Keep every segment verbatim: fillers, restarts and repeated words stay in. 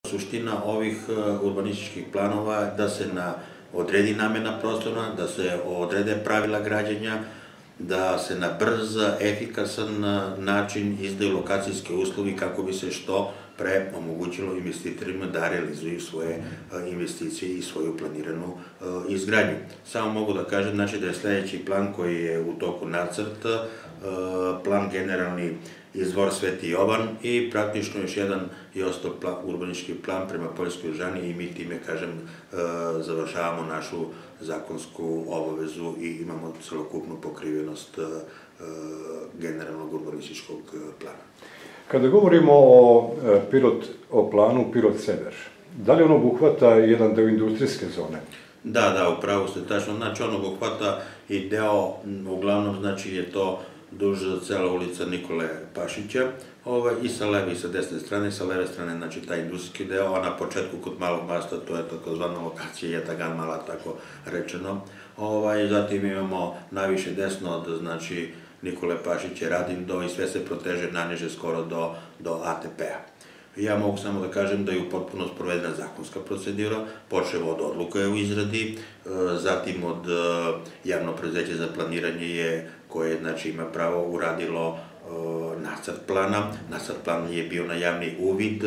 Suština ovih urbanističkih planova je da se odredi namena prostora, da se odrede pravila građenja, da se na brz, efikasan način izdaju lokacijski uslovi kako bi se što pre omogućilo investitorima da realizuju svoje investicije i svoju planiranu izgradnju. Samo mogu da kažem znači, da je sledeći plan koji je u toku nacrta, plan generalni izvor Sveti Jovan i praktično još jedan i ostao urbanistički plan prema Poljskoj Žani i mi time, kažem, završavamo našu zakonsku obavezu i imamo celokupnu pokrivenost generalnog urbanističkog plana. Kada govorimo o planu Pirot-Sever, da li on obuhvata jedan deo industrijske zone? Da, da, upravo ste tačno. Znači, on obuhvata i deo, uglavnom, znači je to duž cela ulica Nikole Pašića i sa leve i sa desne strane. Sa leve strane, znači, taj industrijski deo, a na početku kod Malog Masta, to je takozvana lokacija Jatagan Mala, tako rečeno. Zatim imamo najviše desno od, znači, Nikole Pašića, Radin do i sve se proteže naniže skoro do A T P-a. Ja mogu samo da kažem da je u potpuno sprovedena zakonska procedura, počeo od odluke u izradi, zatim od javno preduzeće za planiranje je, koje ima pravo, uradilo nacrt plana. Nacrt plana je bio na javni uvid,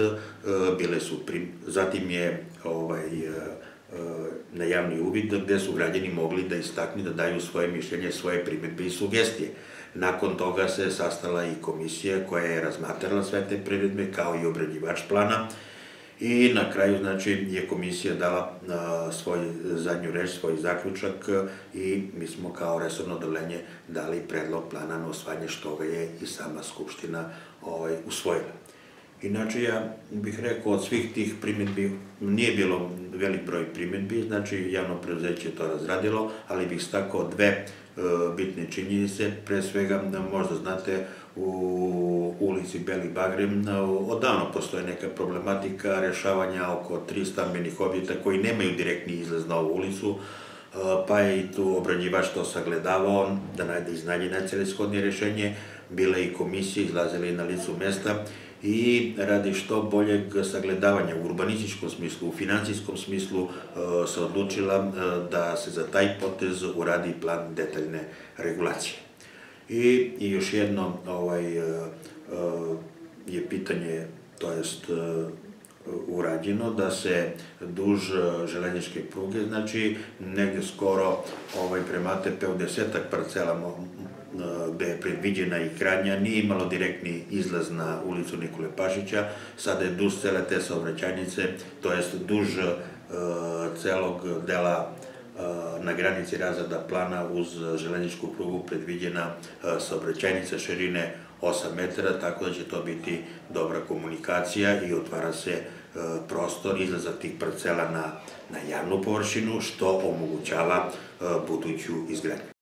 zatim je na javni uvid gde su građani mogli da istaknu, da daju svoje mišljenje, svoje primedbe i sugestije. Nakon toga se sastala i komisija koja je razmatrala sve te primedbe kao i obrađivač plana i na kraju, znači, je komisija dala svoj zadnju reč, svoj zaključak i mi smo kao resorno odeljenje dali predlog plana na usvajanje, što ga je i sama Skupština usvojila. Inače, ja bih rekao, od svih tih primedbi nije bilo velik broj primedbi, znači javno preduzeće je to razradilo, ali bih stakao dve bitne činjenice. Pre svega, možda znate, u ulici Beli Bagrem odavno postoje neka problematika rešavanja oko tri stambenih objekta koji nemaju direktni izlaz na ovu ulicu, pa je i tu obrađivač to sagledavao da najde iznađe najcelishodnije rešenje. Bila je i komisija, izlazila je na licu mesta i radi što boljeg sagledavanja u urbanističkom smislu, u finansijskom smislu se odlučila da se za taj potez uradi plan detaljne regulacije. I još jedno je pitanje, to jest urađeno, da se duž železničke pruge, znači negde skoro prema A T P u desetak parcela gde je predviđena i gradnja, nije imalo direktni izlaz na ulicu Nikole Pašića. Sada je duž cele te saobraćajnice, to jest duž celog dela na granici razreda plana uz železničku prugu predviđena saobraćajnica širine osam metara, tako da će to biti dobra komunikacija i otvara se prostor izlaza tih parcela na javnu površinu, što omogućava buduću izgradnju.